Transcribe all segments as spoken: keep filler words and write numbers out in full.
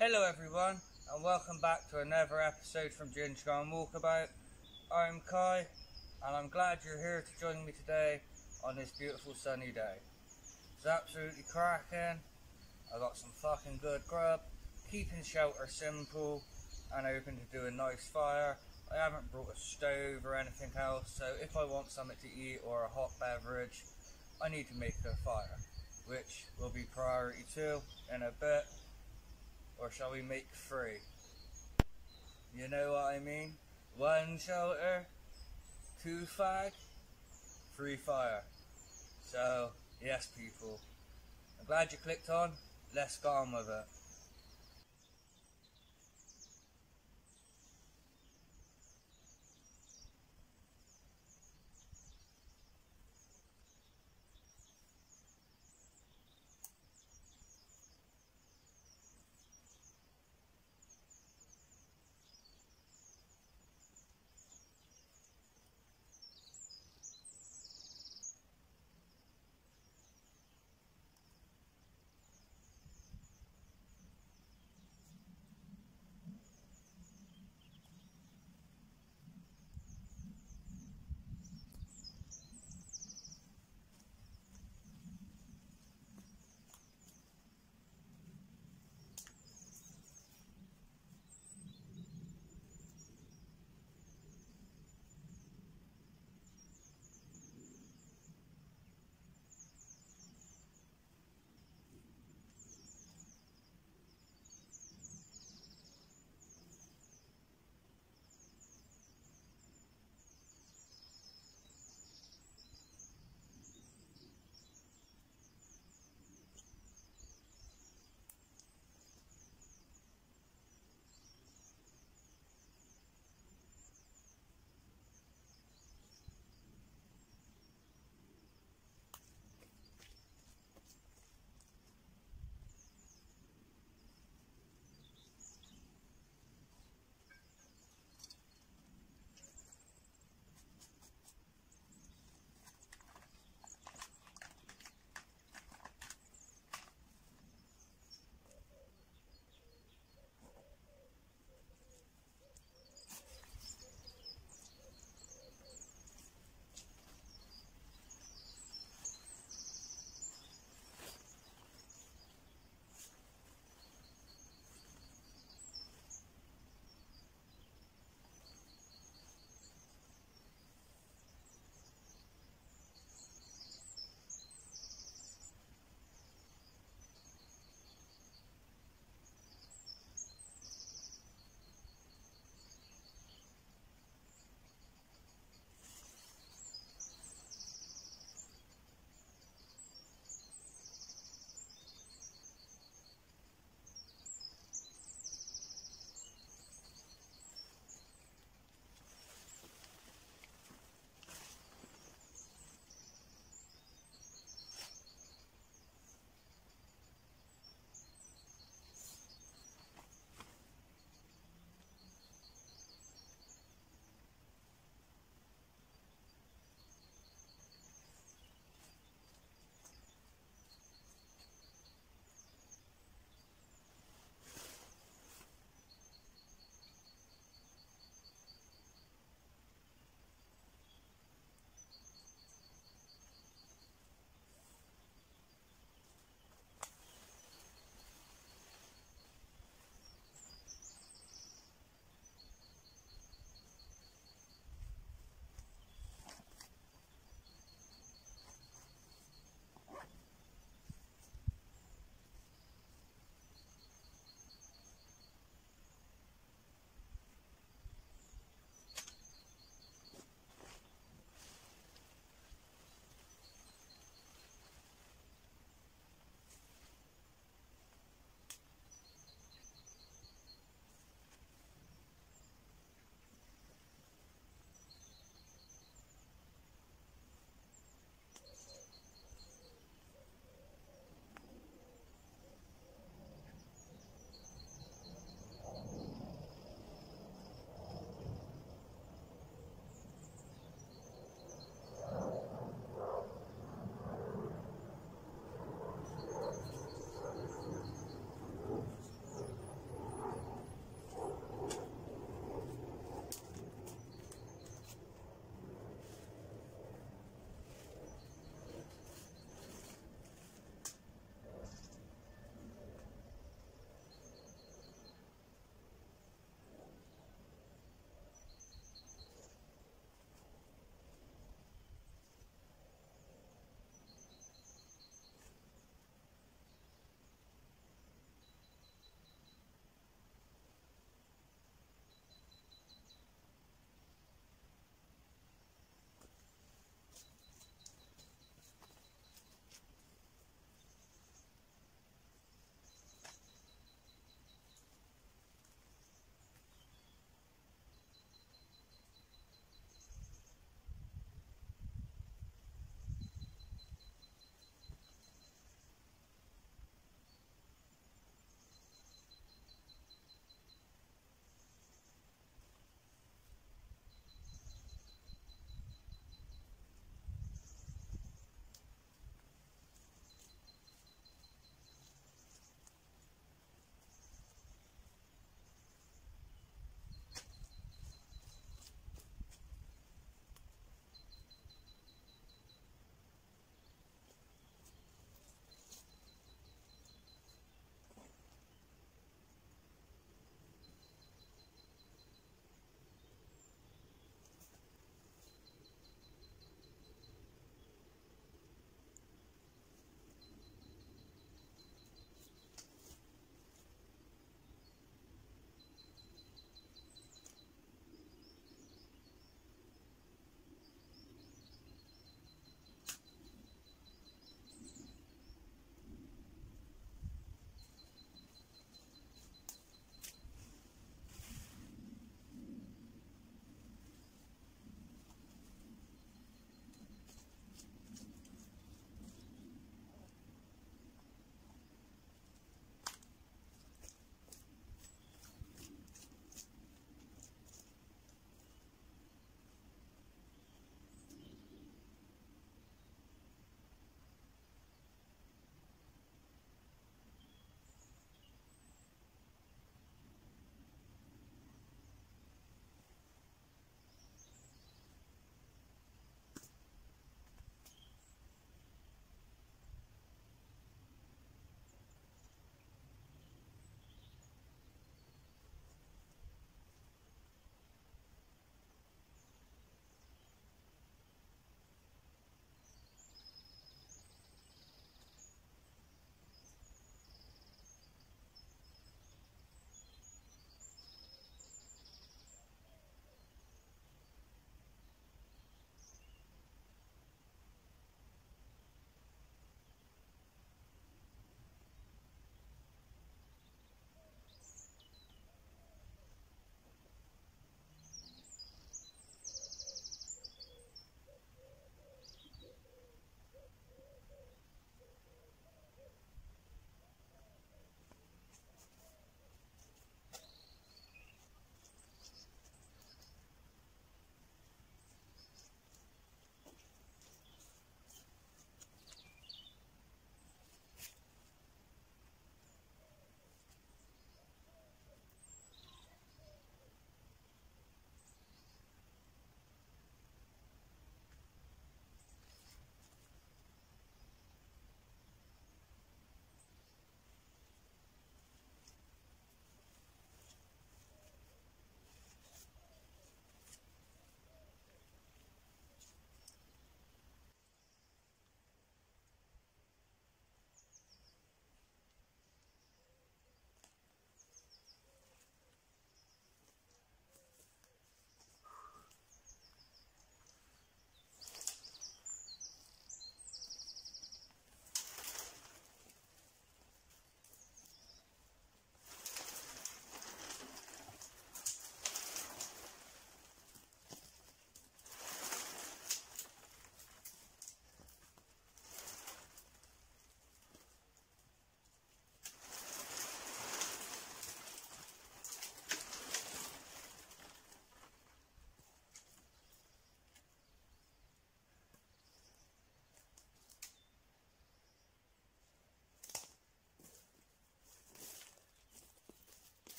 Hello everyone, and welcome back to another episode from Ginger Gone Walkabout. I'm Kai, and I'm glad you're here to join me today on this beautiful sunny day. It's absolutely cracking. I got some fucking good grub, keeping shelter simple, and open to do a nice fire. I haven't brought a stove or anything else, so if I want something to eat or a hot beverage, I need to make a fire, which will be priority two in a bit. Or shall we make three? You know what I mean? One shelter, two fag, three fire. So, yes people, I'm glad you clicked on. Let's get on with it.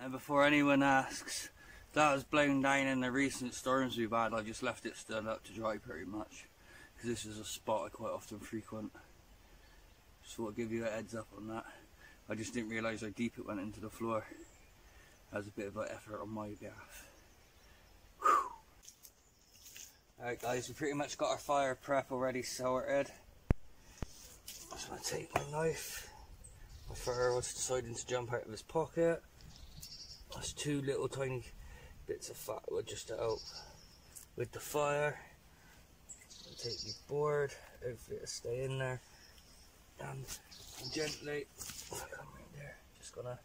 And before anyone asks, that was blown down in the recent storms we've had. I just left it stood up to dry pretty much, because this is a spot I quite often frequent. Just thought I'd give you a heads up on that. I just didn't realise how deep it went into the floor. That was a bit of an effort on my behalf. Alright guys, we pretty much got our fire prep already sorted. I'm just going to take my knife. My fire was deciding to jump out of his pocket. That's two little tiny bits of fat wood just to help with the fire. I'll take the board, hopefully it'll stay in there. And gently, come right there, just gonna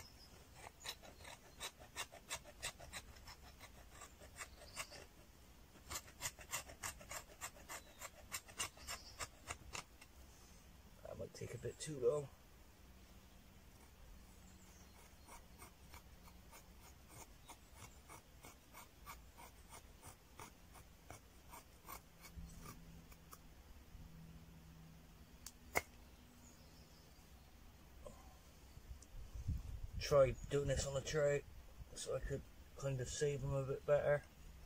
that might take a bit too long. Tried doing this on a tray so I could kind of save them a bit better.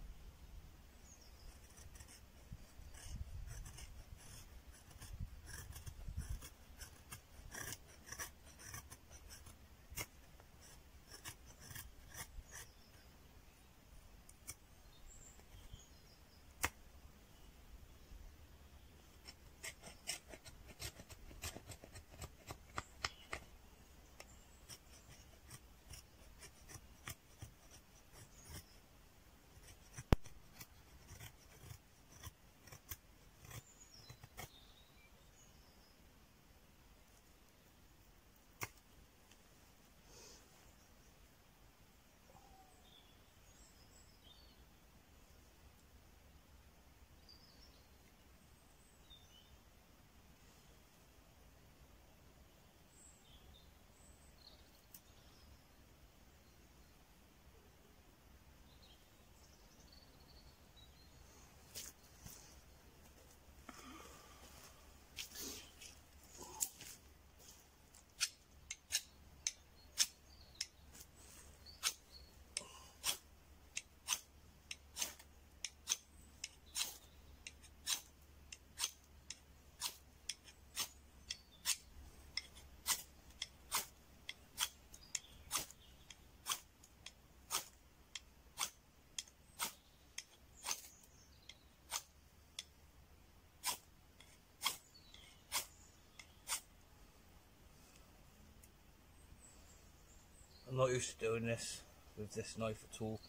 I'm not used to doing this with this knife at all,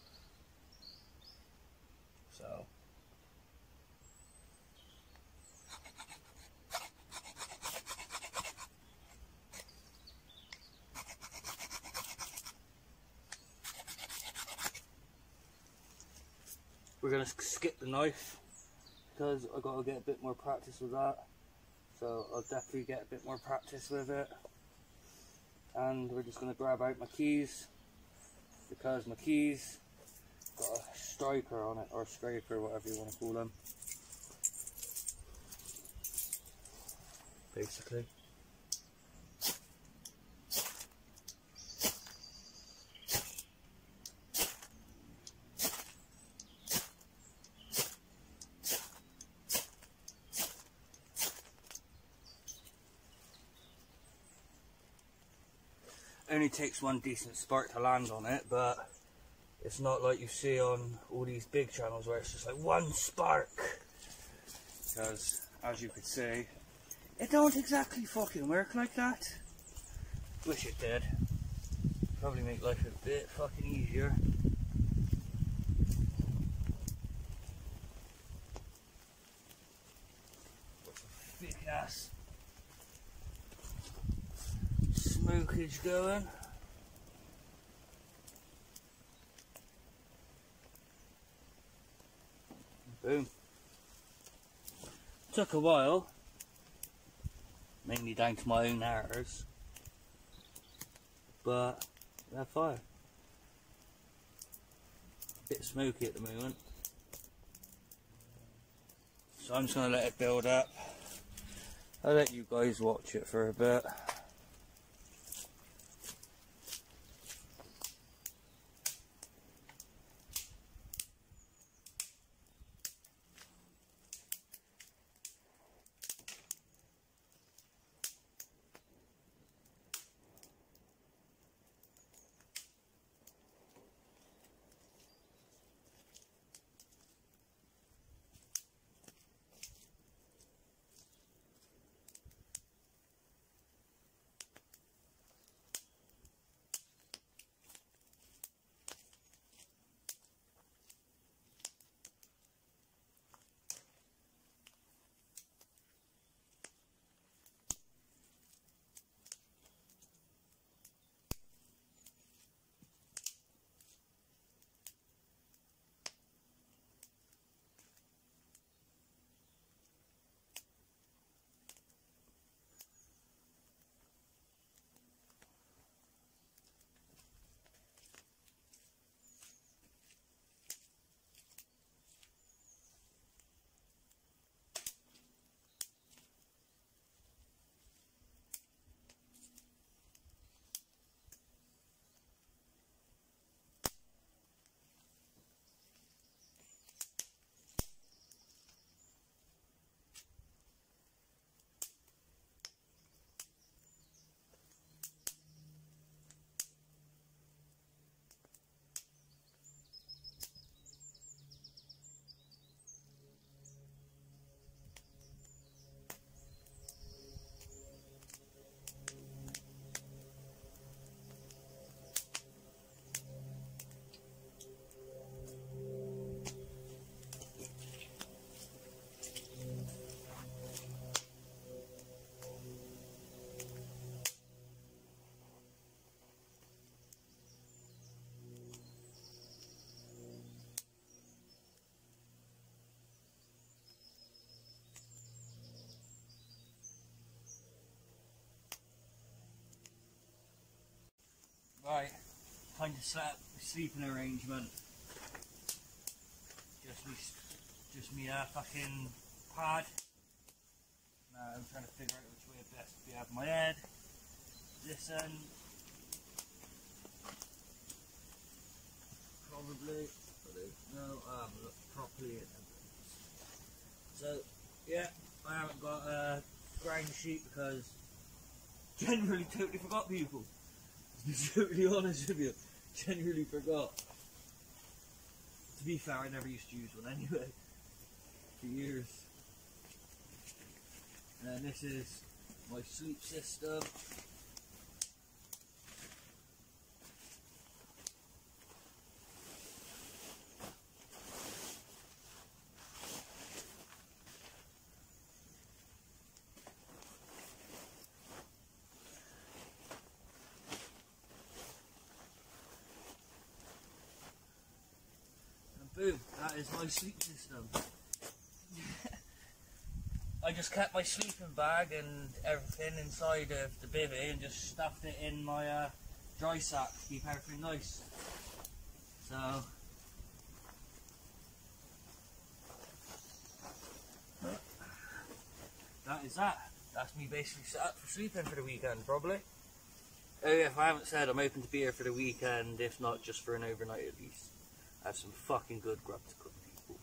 so we're going to skip the knife because I've got to get a bit more practice with that, so I'll definitely get a bit more practice with it. And we're just going to grab out my keys, because my keys got a striker on it, or a scraper, whatever you want to call them, basically. Only takes one decent spark to land on it, but it's not like you see on all these big channels where it's just like one spark, because as you could see, it don't exactly fucking work like that. Wish it did. Probably make life a bit fucking easier. Got some thick ass smokage going. Boom. Took a while, mainly down to my own errors, but we had fire. A bit smoky at the moment, so I'm just going to let it build up. I'll let you guys watch it for a bit. Right, time to set up the sleeping arrangement. Just me, just me uh, fucking pad. Now I'm trying to figure out which way best to be out of my head. This end. Probably, no, I haven't looked properly at them. So, yeah, I haven't got a ground sheet because generally totally forgot people. To be totally honest with you, generally forgot. To be fair, I never used to use one anyway, for years. And this is my sleep system. Boom, that is my sleep system. I just kept my sleeping bag and everything inside of the bivvy and just stuffed it in my uh, dry sack to keep everything nice. So, that is that. That's me basically set up for sleeping for the weekend, probably. Oh yeah, if I haven't said, I'm open to be here for the weekend, if not just for an overnight at least. I have some fucking good grub to cook, people.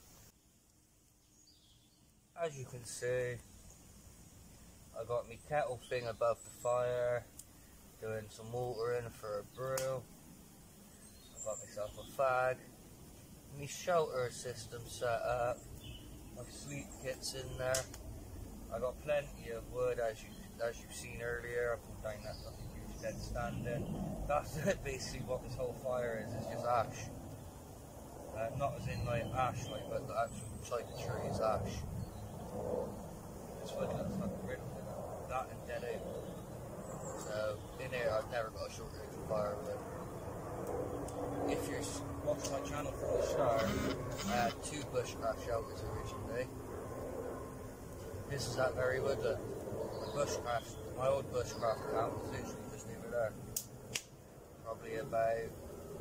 As you can see, I got my kettle thing above the fire, doing some watering for a brew. I got myself a fag, my shelter system set up, my sleep kit's in there. I got plenty of wood, as you as you've seen earlier. I put down that fucking huge dead standing. That's basically what this whole fire is. It's just ash. Uh, not as in like ash, like, but the actual type of tree is ash. This woodland's fucking riddled in it. That and dead oak. So, in here I've never got a shortage of firewood. If you're watching my channel from the start, I had two bushcraft shelters originally. This is that very woodland. The bushcraft, my old bushcraft camp was literally just over there. Probably about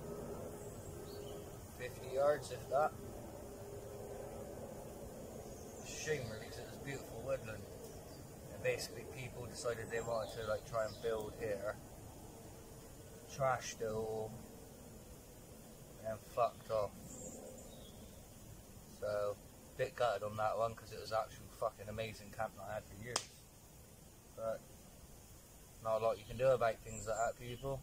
fifty yards, if that. It's a shame really, because it was beautiful woodland. And basically people decided they wanted to like try and build here. Trashed it all. And fucked off. So, a bit gutted on that one, because it was actually fucking amazing camp that I had for years. But, not a lot you can do about things like that, people.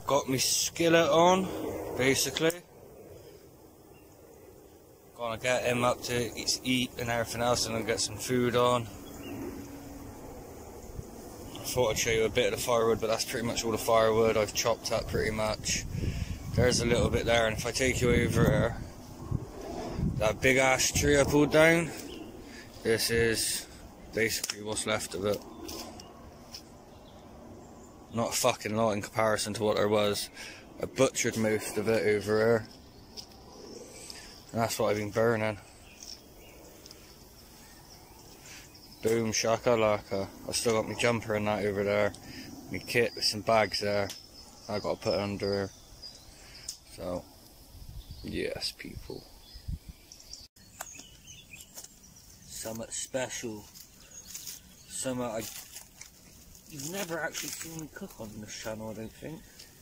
got my skillet on, basically. Gonna get him up to eat and everything else, and then get some food on. I thought I'd show you a bit of the firewood, but that's pretty much all the firewood I've chopped up pretty much. There's a little bit there, and if I take you over there, that big ash tree I pulled down, this is basically what's left of it. Not a fucking lot in comparison to what there was. I butchered most of it over there. And that's what I've been burning. Boom shakalaka. I've still got my jumper and that over there. My kit with some bags there. I gotta put it under here. So, yes, people. Something special. Something I you've never actually seen me cook on this channel, I don't think.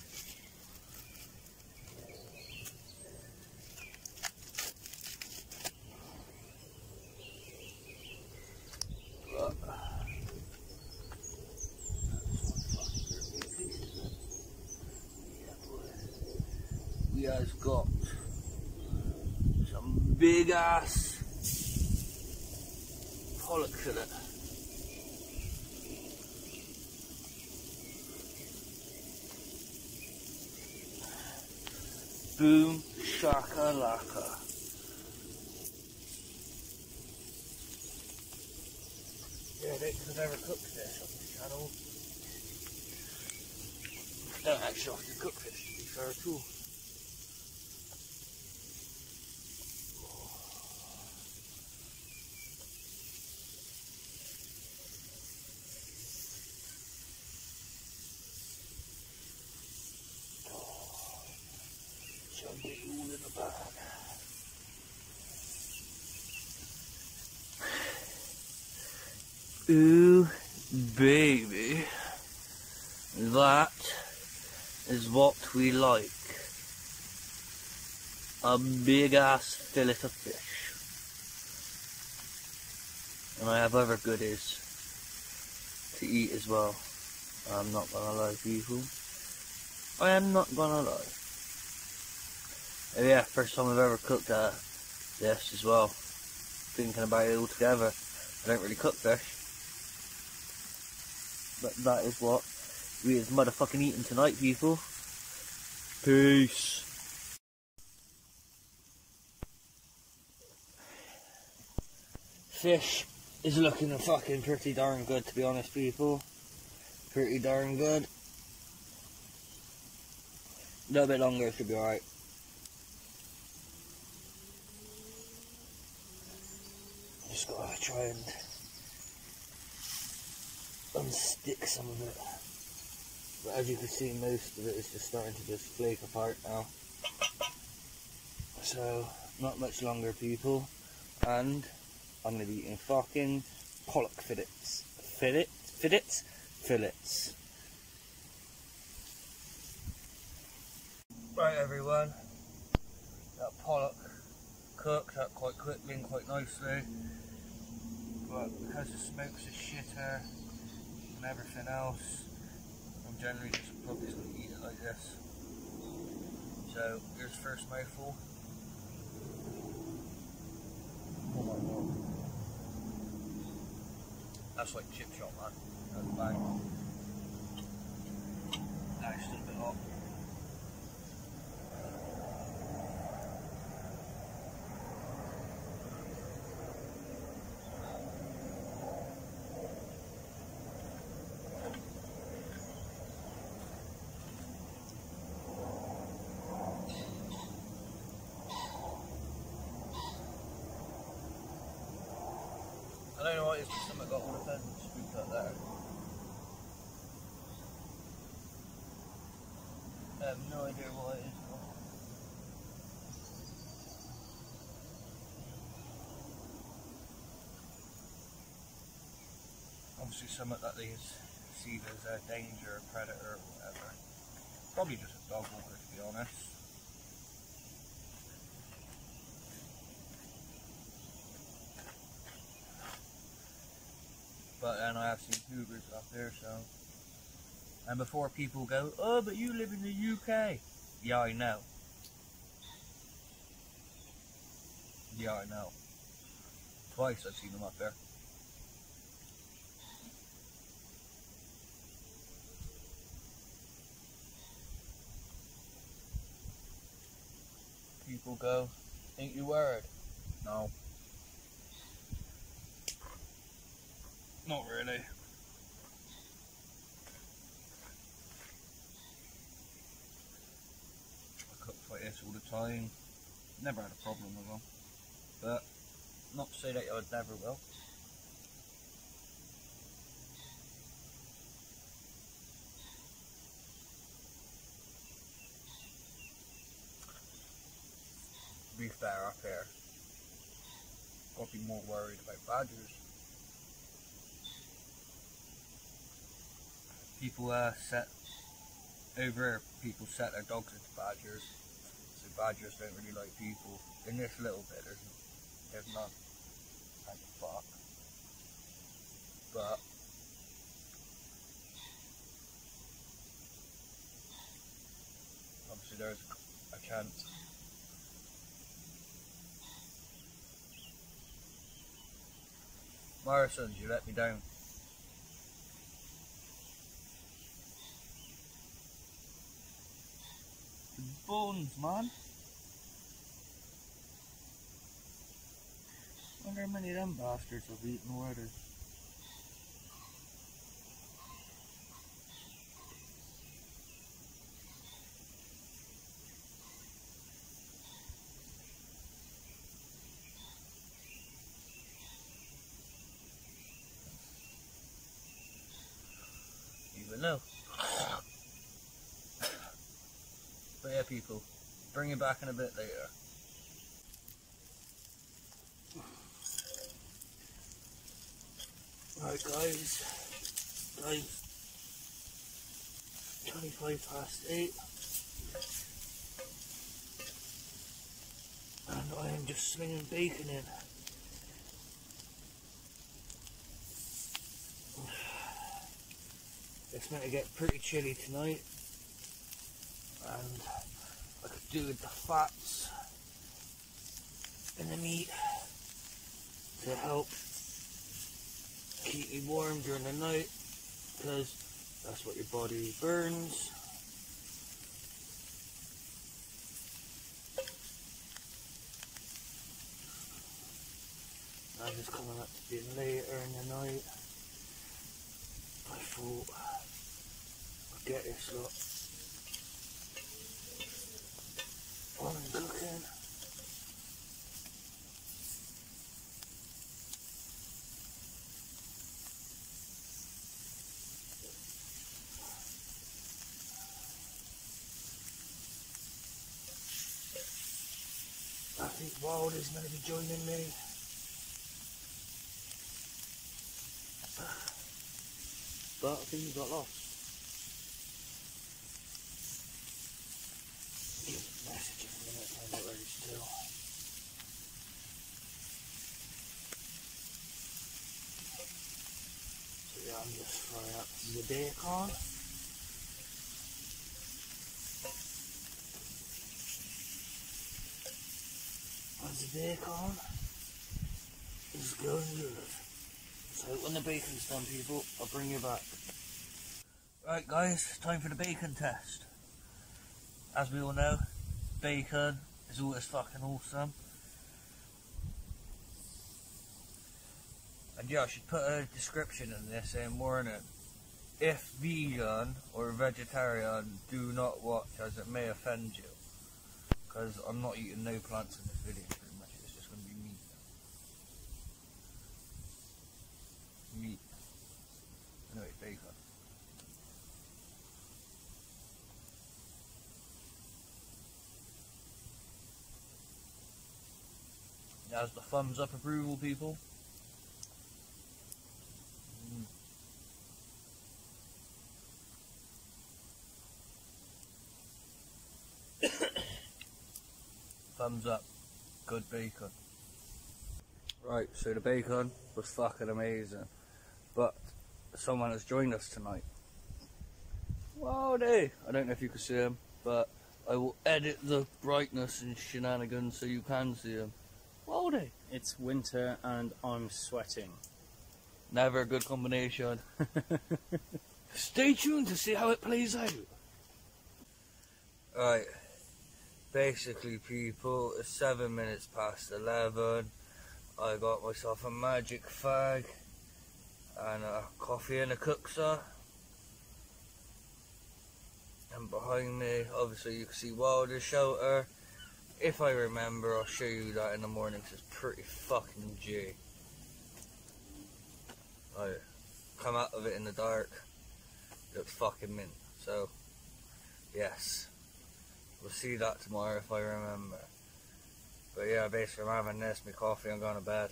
We has got some big ass pollock fillet. Boom shakalaka. Yeah, I don't think I've ever cooked this on this channel. I don't actually often cook fish, to be fair at all. Jump it all in the bag. Ooh, baby, that is what we like. A big ass fillet of fish. And I have other goodies to eat as well. I'm not gonna lie, people. I am not gonna lie. Oh yeah, first time I've ever cooked uh, this as well. Thinking about it all together. I don't really cook fish. But that is what we is motherfucking eating tonight, people. Peace. Fish is looking fucking pretty darn good, to be honest, people. Pretty darn good. A little bit longer should be alright. Just gotta try and unstick some of it. But as you can see, most of it is just starting to just flake apart now. So, not much longer, people. And I'm gonna be eating fucking pollock fillets. Fillet? Fillets? Fillets. Right, everyone. That pollock cooked up quite quickly and quite nicely. But because the smoke's a shitter and everything else, I'm generally just probably just going to eat it like this. So, here's the first mouthful. Oh my god. That's like chip shop, man. That's bang. Now it's still a bit hot. I don't know what it is, but something got all the pheasants spooked up there. I have no idea what it is. Obviously something that they see as a danger, a predator or whatever. Probably just a dog walker, to be honest. But then I have seen cougars up there, so And before people go, oh, but you live in the U K. Yeah, I know. Yeah, I know. Twice I've seen them up there. People go, ain't you worried? No. Not really. I cook like this all the time. Never had a problem with them. But not to say that I never will. To be fair, up here, got to be more worried about badgers. People uh, set over here, people set their dogs into badgers, so badgers don't really like people. In this little bit, there's, there's none. Thank fuck. But obviously there's a chance. Morrison's, you let me down. The bones, man. Wonder how many of them bastards have eaten already. Even know. But yeah, people, bring it back in a bit later. Right guys, guys, twenty-five past eight, and I am just slinging bacon in. It's meant to get pretty chilly tonight, and I could do with the fats in the meat to help keep me warm during the night, because that's what your body burns. Now it's coming up to being later in the night. I thought I'd get this lot on and cooking. I think Wild is going to be joining me. But I think he got lost. Give him a message in a minute, find out where he's still. So yeah, I'm just frying up the bacon. As the bacon is going good. So when the bacon's done, people, I'll bring you back. Right guys, time for the bacon test. As we all know, bacon is always fucking awesome. And yeah, I should put a description in this saying warning. If vegan or vegetarian, do not watch, as it may offend you. Because I'm not eating no plants in this video pretty much, it's just going to be meat. Meat. Anyway, bacon. That's the thumbs up approval, people. Mm. Thumbs up. Good bacon. Right, so the bacon was fucking amazing. But someone has joined us tonight. Wowdy! I don't know if you can see him, but I will edit the brightness and shenanigans so you can see him. Wowdy! It's winter and I'm sweating. Never a good combination. Stay tuned to see how it plays out. Right. Basically, people, it's seven minutes past eleven. I got myself a magic fag and a coffee and a cooksa. And behind me, obviously, you can see Wilder's shelter. If I remember, I'll show you that in the morning because it's pretty fucking G. I come out of it in the dark. It looks fucking mint. So, yes. We'll see that tomorrow if I remember. But yeah, basically I'm having this, my coffee, I'm going to bed.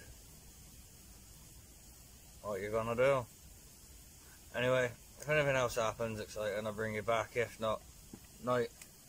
What you gonna do? Anyway, if anything else happens exciting, I'll bring you back. If not, night.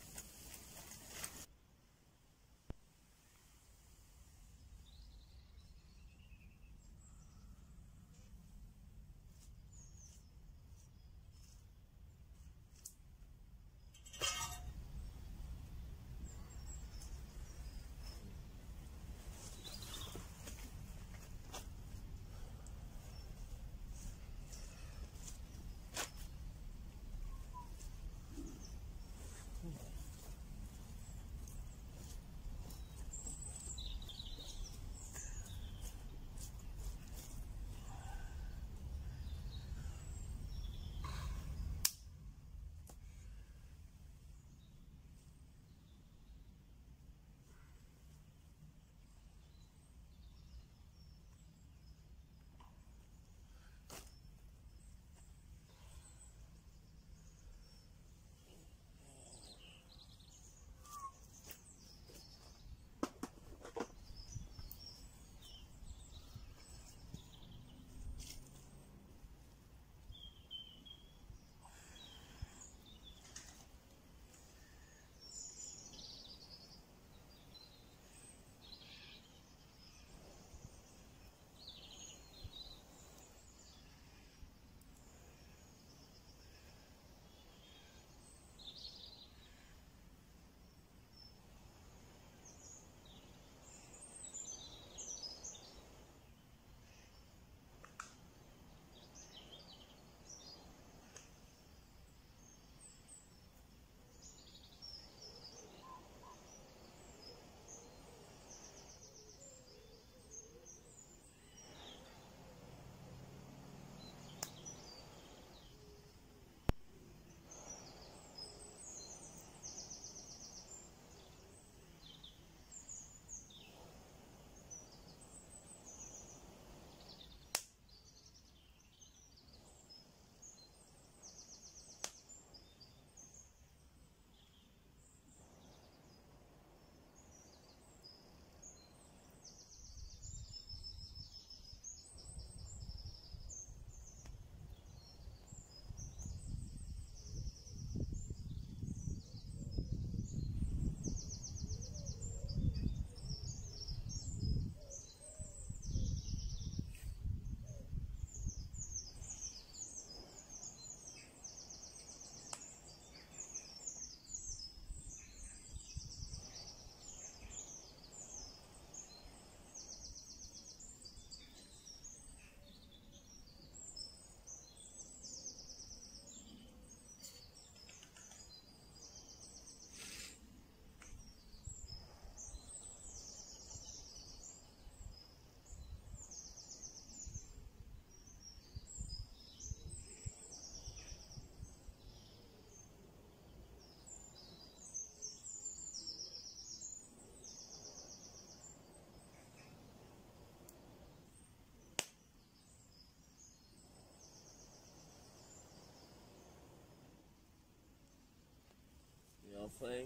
Thing.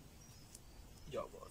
Yeah, boss.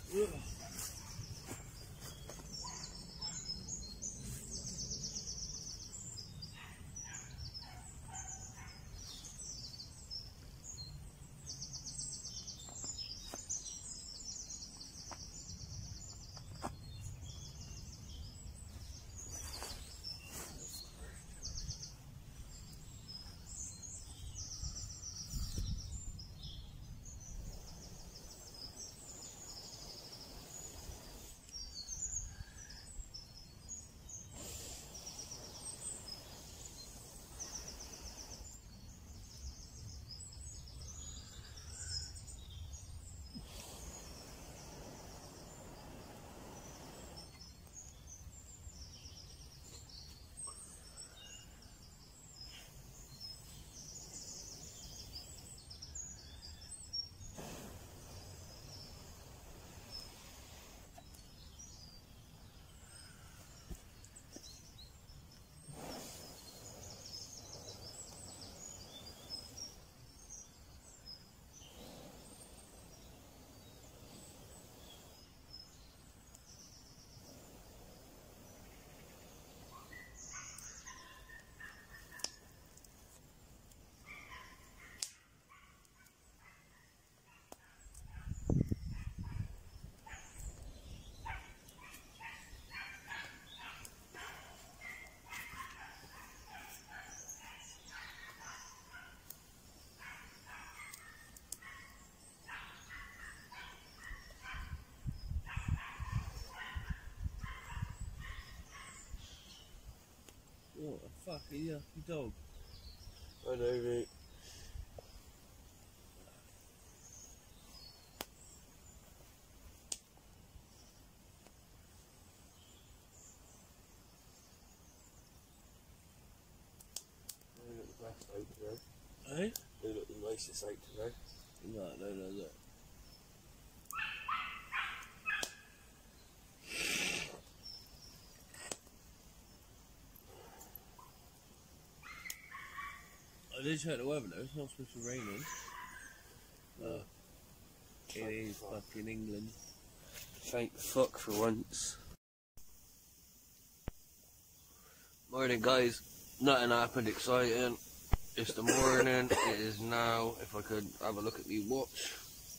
What the fuck, are you a dog? I know, mate. They look the best out today. Eh? They look the nicest out today. No, no, no, no. I did check the weather though, it's not supposed to rain in. Uh, it is fucking England. Thank fuck for once. Morning guys, nothing happened exciting. It's the morning, it is now, if I could have a look at the watch,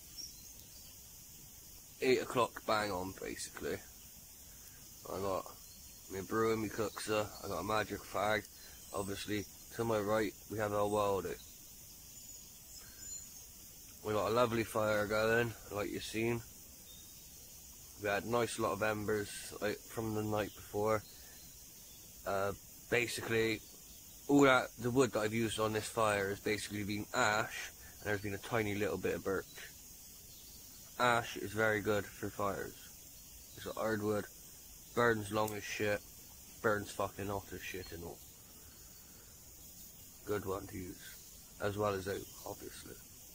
eight o'clock bang on basically. I got my brew and my cookser, I got a magic fag, obviously to my right we have our wildy. We got a lovely fire going, like you've seen. We had a nice lot of embers like, from the night before. Uh, basically, all that the wood that I've used on this fire has basically been ash, and there's been a tiny little bit of birch. Ash is very good for fires. It's a hardwood, burns long as shit, burns fucking hot as shit and all. Good one to use, as well as oak, obviously.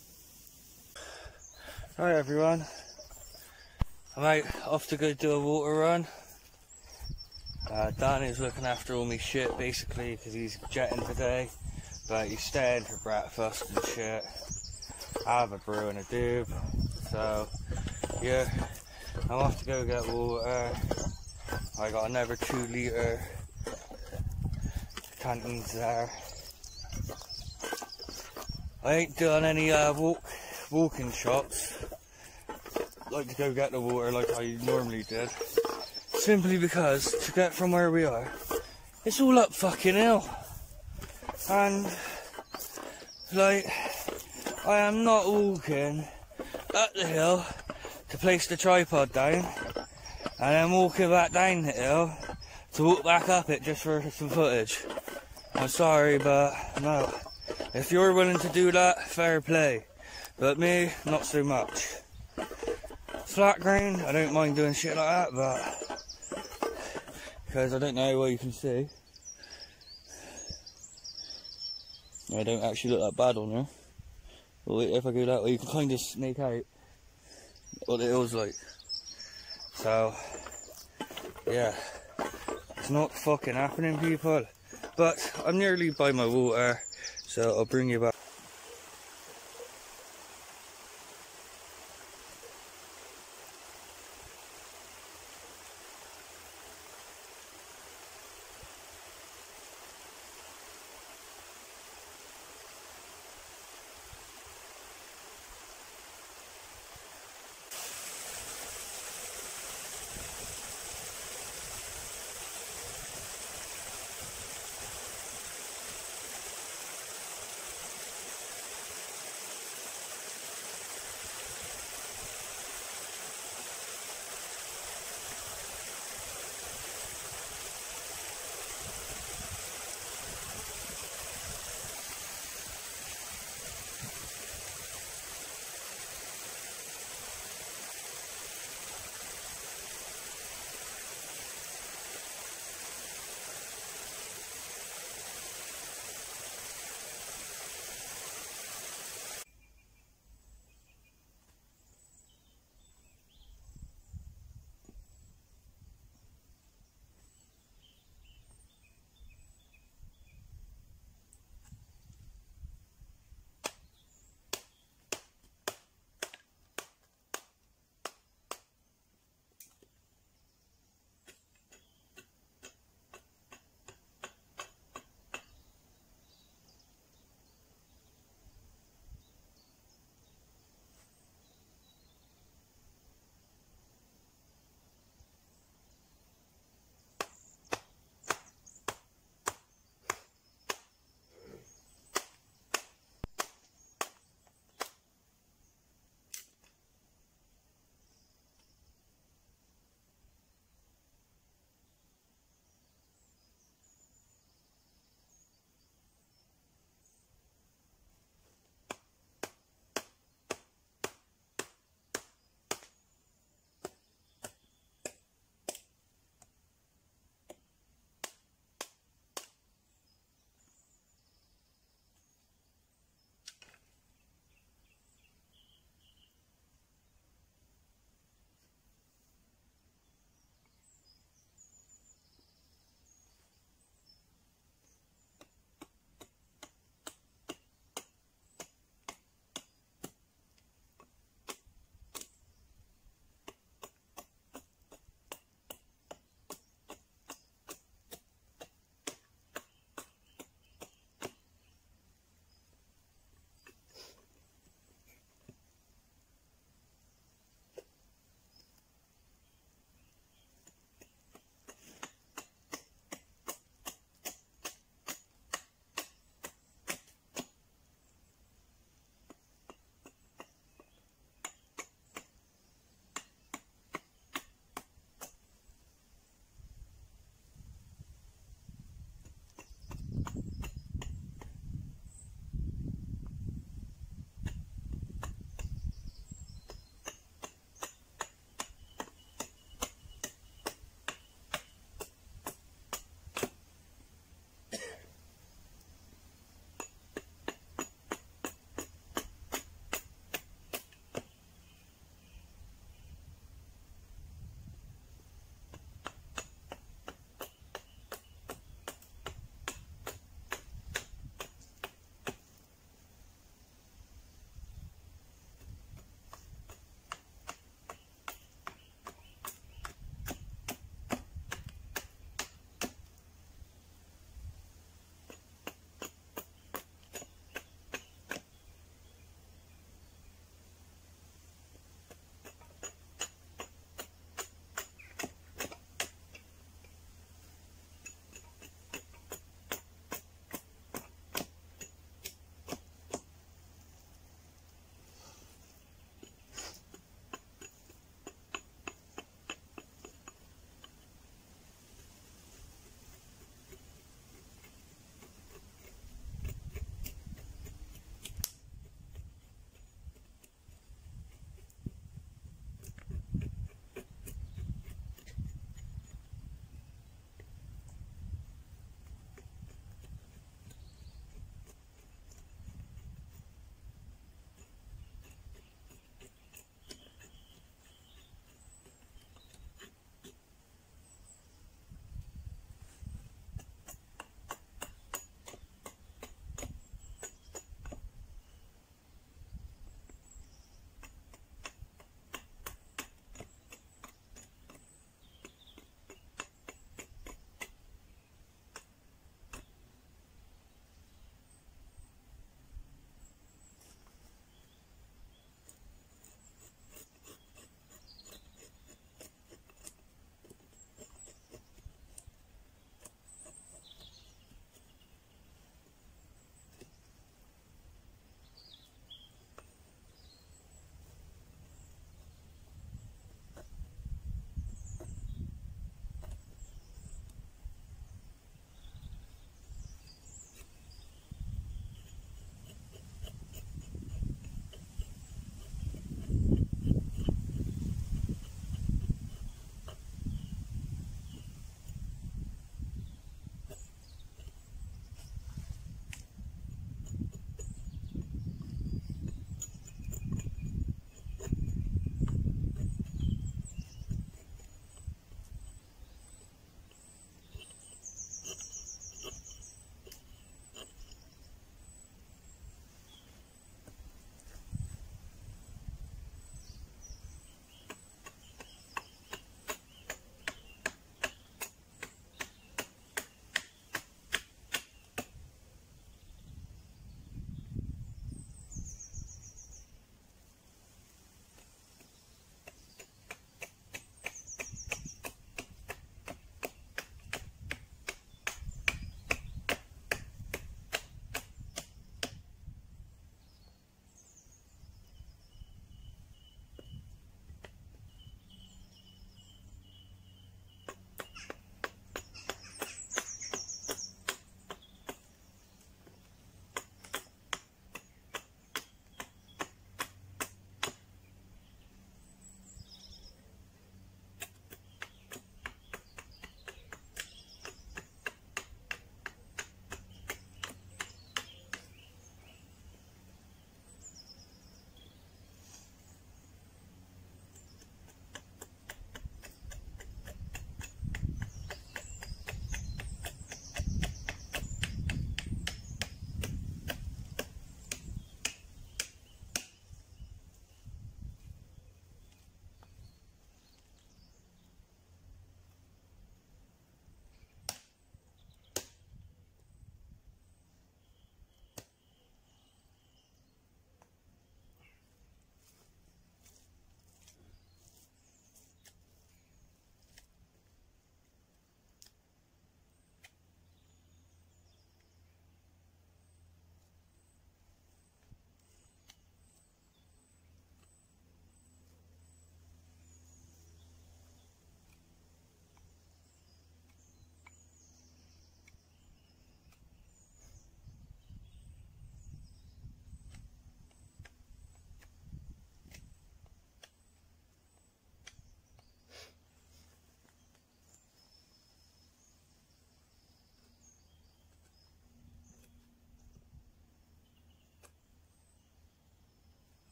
Hi everyone, I'm out off to go do a water run. Uh, Danny's looking after all my shit basically because he's jetting today, but he's staying for breakfast and shit. I have a brew and a doob, so yeah, I'm off to go get water. I got another two litre canteens there. I ain't doing any uh, walk, walking shots, like to go get the water like I normally did. Simply because, to get from where we are, it's all up fucking hill. And, like, I am not walking up the hill to place the tripod down, and I'm walking back down the hill to walk back up it just for some footage. I'm sorry, but no. If you're willing to do that, fair play. But me, not so much. Flat ground, I don't mind doing shit like that, but because I don't know what you can see. I don't actually look that bad on there. But if I go that way, you can kind of snake out what it was like. So, yeah, it's not fucking happening, people. But I'm nearly by my water, so I'll bring you back.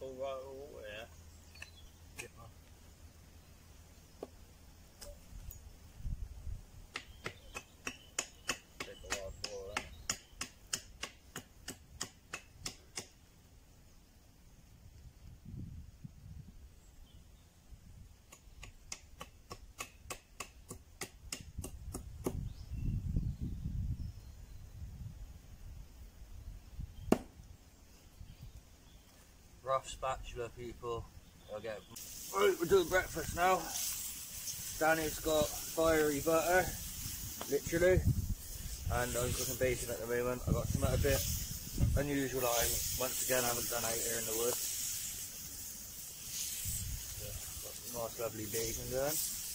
all right, all yeah. Take a while for that. Rough spatula, people. I'll get. Right, we're doing breakfast now. Danny's got fiery butter, literally, and I'm cooking bacon at the moment. I got some a bit unusual I once again haven't done out here in the woods. So, got some nice lovely bacon going.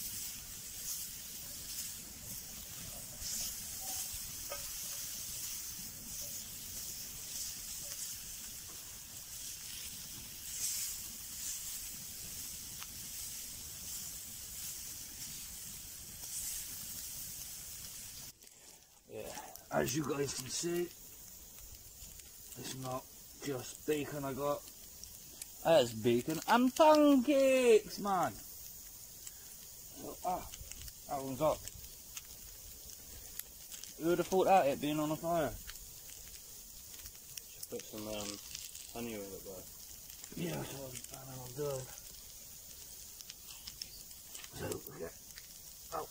Yeah, as you guys can see, it's not just bacon I got. There's bacon and pancakes, man. So, ah, that one's up. Who would have thought that, it being on a fire? Should put some um, honey with it, bro. Yeah, that's what I'm planning on doing. So, okay. Oh.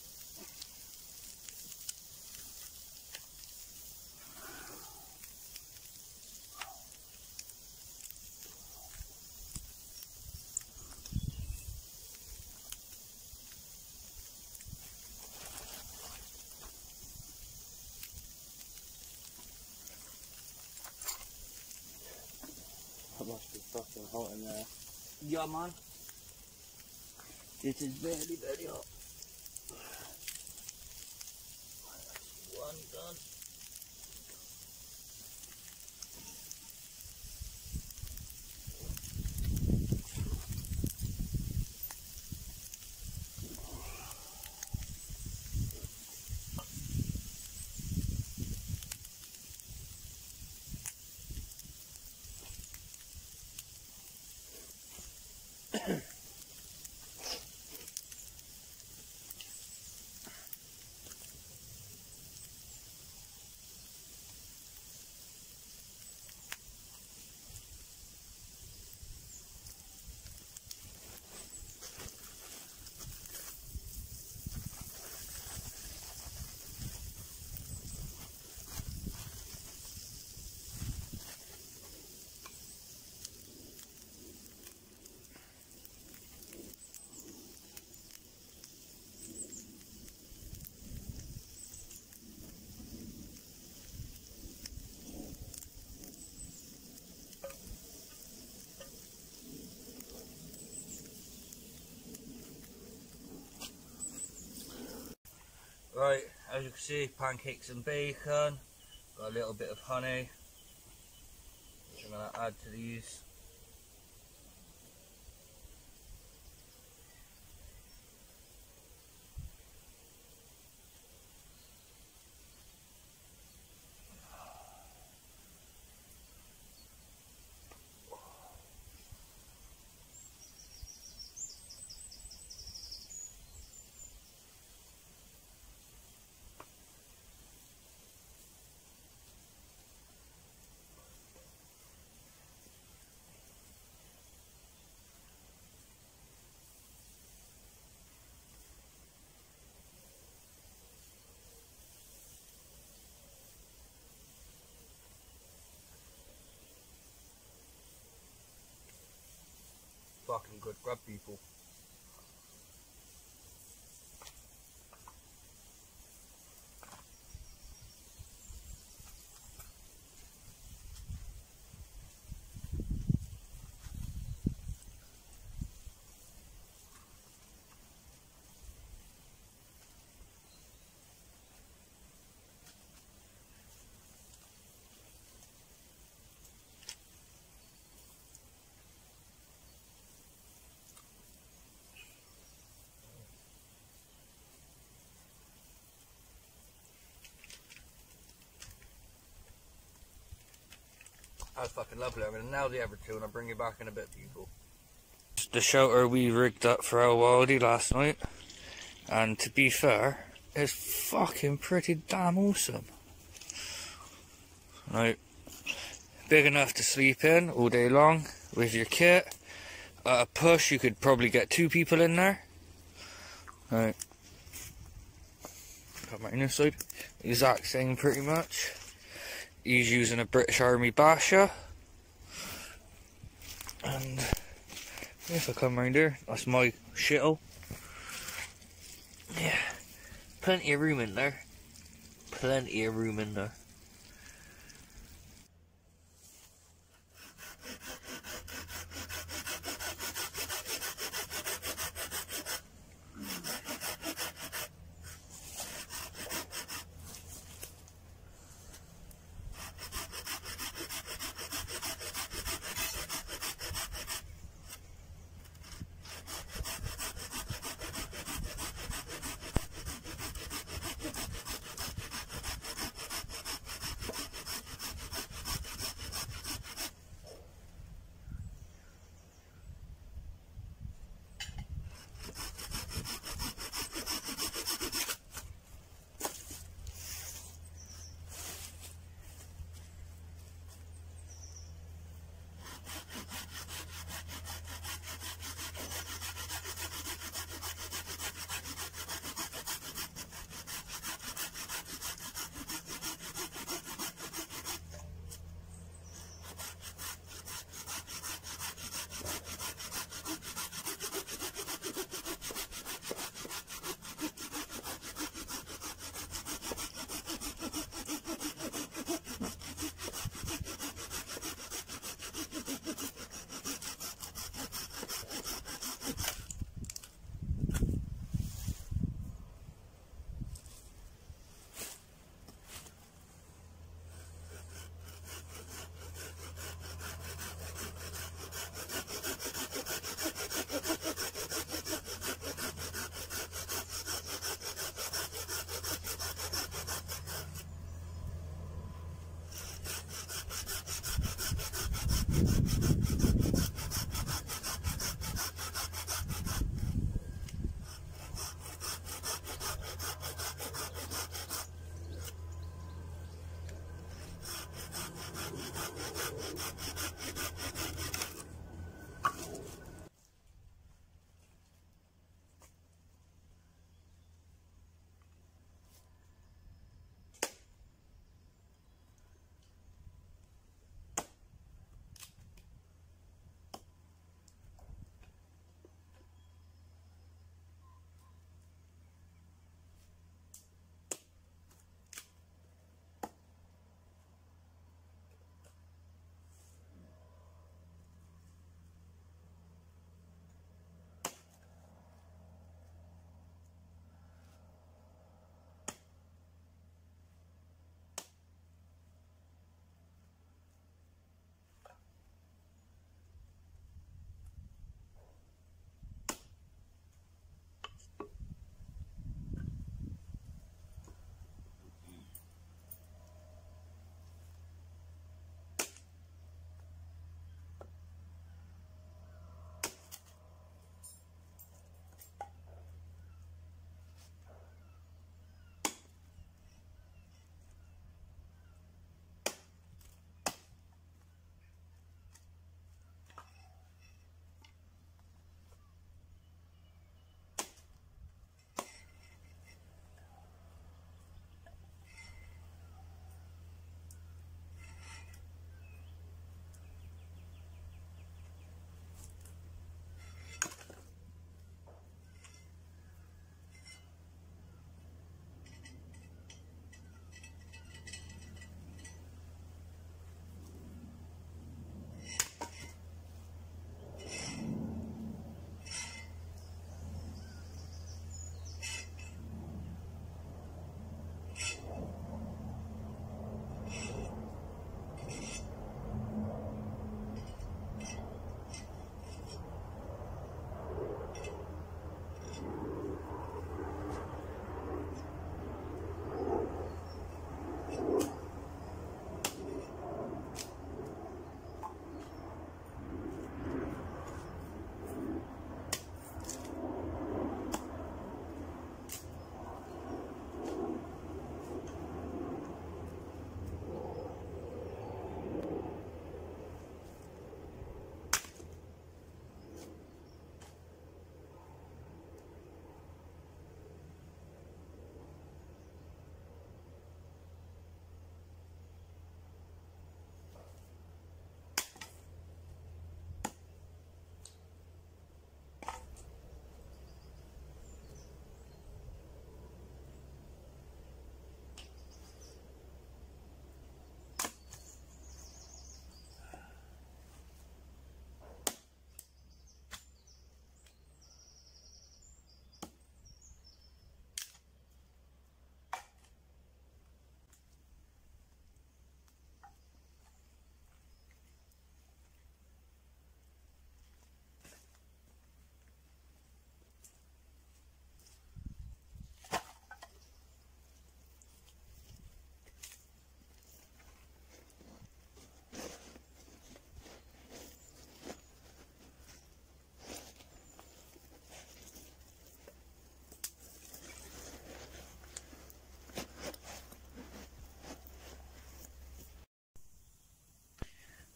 That must be fucking hot in there. Yeah, man. It is very, very hot. One done. Right, as you can see, pancakes and bacon. Got a little bit of honey, which I'm going to add to these. Fucking good grub, people. That was fucking lovely. I'm gonna nail the other two and I'll bring you back in a bit, people. The shelter we rigged up for our Wildy last night, and to be fair, it's fucking pretty damn awesome. Right, big enough to sleep in all day long with your kit. At a push, you could probably get two people in there. Right, got my inner side, exact same pretty much. He's using a British Army Basha, and if I come round here, that's my shittle. Yeah, plenty of room in there. Plenty of room in there.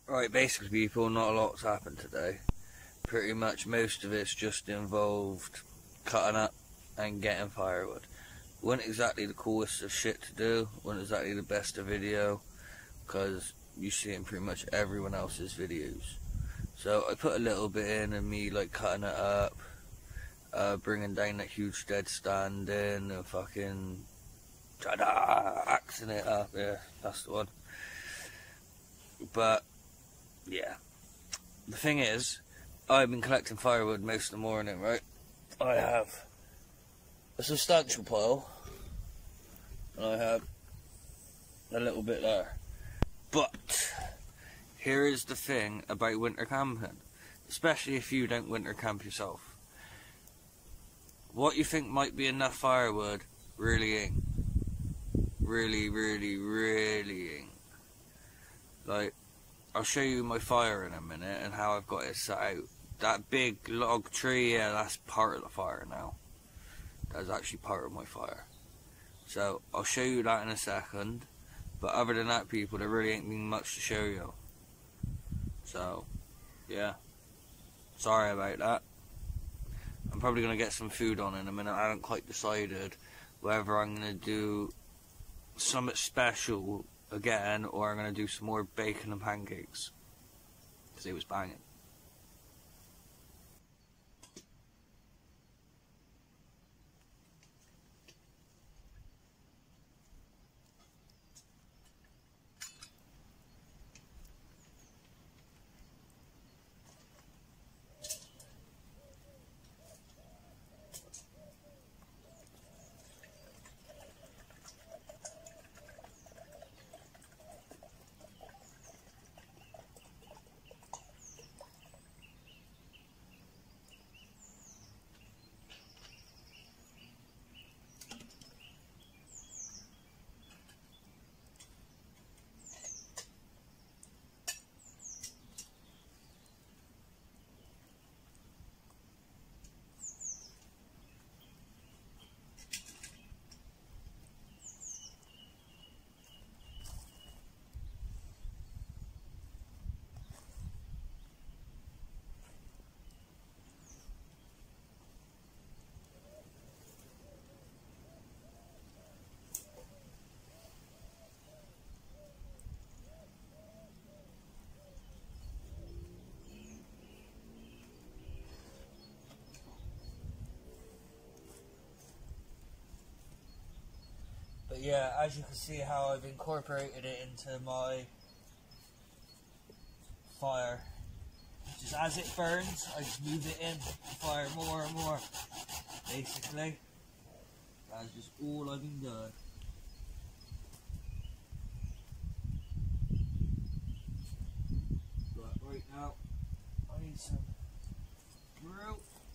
Right, basically people, not a lot's happened today. Pretty much most of it's just involved cutting up and getting firewood. Wasn't exactly the coolest of shit to do, wasn't exactly the best of video, because you see it in pretty much everyone else's videos. So I put a little bit in of me like cutting it up, uh, bringing down that huge dead stand in and fucking ta-da, axing it up, yeah, that's the one. But yeah, the thing is, I've been collecting firewood most of the morning, right? I have a substantial pile, and I have a little bit there. But here is the thing about winter camping, especially if you don't winter camp yourself. What you think might be enough firewood really ain't. Really, really, really ain't. Like, I'll show you my fire in a minute and how I've got it set out. That big log tree, yeah, that's part of the fire now. That's actually part of my fire. So, I'll show you that in a second. But other than that, people, there really ain't been much to show you. So, yeah. Sorry about that. I'm probably going to get some food on in a minute. I haven't quite decided whether I'm going to do something special again, or I'm going to do some more bacon and pancakes. Because it was banging. But yeah, as you can see how I've incorporated it into my fire. Just as it burns, I just move it in the fire more and more. Basically, that's just all I've been doing. But right now, I need some brew.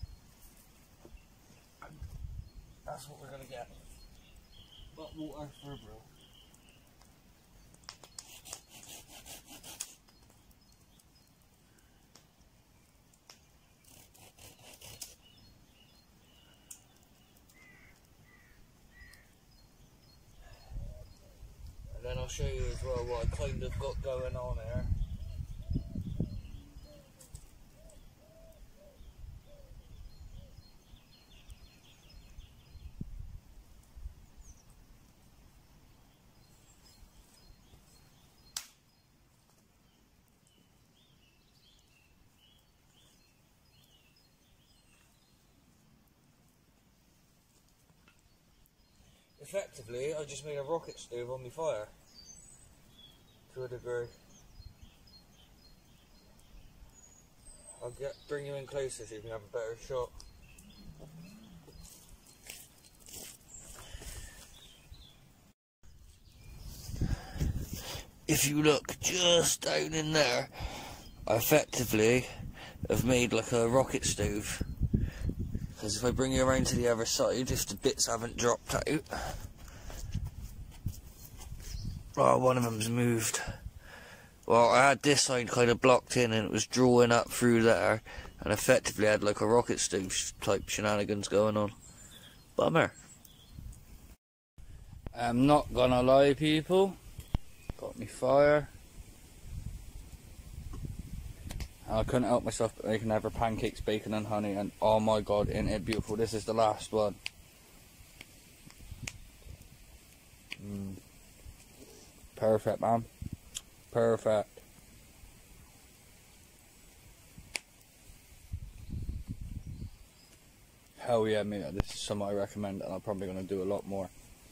And that's what we're gonna get. But water for a brew. And then I'll show you as well what I kind of got going on here. Effectively, I just made a rocket stove on my fire, to a degree. I'll get bring you in closer so you can have a better shot. If you look just down in there, I effectively have made like a rocket stove. Because if I bring you around to the other side, if the bits haven't dropped out... Oh, one of them's moved. Well, I had this side kind of blocked in and it was drawing up through there. And effectively had like a rocket stove type shenanigans going on. Bummer. I'm not gonna lie, people. Got me fire. And I couldn't help myself but making ever pancakes, bacon and honey, and oh my god, isn't it beautiful? This is the last one. Mm. Perfect, man. Perfect. Hell yeah, mate. This is something I recommend, and I'm probably going to do a lot more.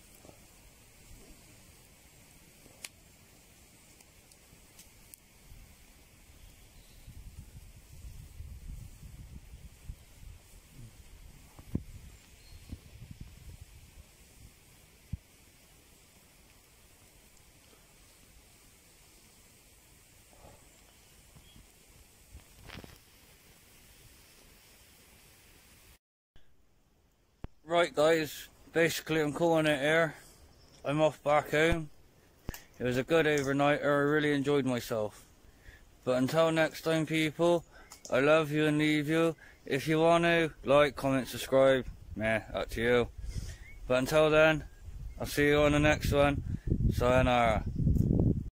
Right guys, basically I'm calling it here. I'm off back home. It was a good overnighter, I really enjoyed myself. But until next time people, I love you and leave you. If you want to, like, comment, subscribe, meh, up to you. But until then, I'll see you on the next one. Sayonara.